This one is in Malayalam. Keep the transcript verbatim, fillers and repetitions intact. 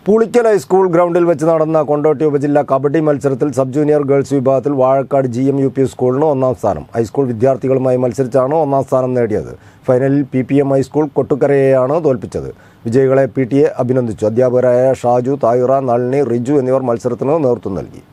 പുളിക്കൽ ഹൈസ്കൂൾ ഗ്രൗണ്ടിൽ വെച്ച് നടന്ന കൊണ്ടോട്ടി ഉപജില്ലാ കബഡി മത്സരത്തിൽ സബ് ജൂനിയർ ഗേൾസ് വിഭാഗത്തിൽ Vazhakkad G M U P സ്കൂളിന് ഒന്നാം സ്ഥാനം. ഹൈസ്കൂൾ വിദ്യാർത്ഥികളുമായി മത്സരിച്ചാണ് ഒന്നാം സ്ഥാനം നേടിയത്. ഫൈനലിൽ പി പി എം ഹൈസ്കൂൾ കൊട്ടുക്കരയെയാണ് തോൽപ്പിച്ചത്. വിജയികളെ പി ടി എ അഭിനന്ദിച്ചു. അധ്യാപകരായ ഷാജു, തായുറ, നളിനി, റിജു എന്നിവർ മത്സരത്തിന് നേതൃത്വം നൽകി.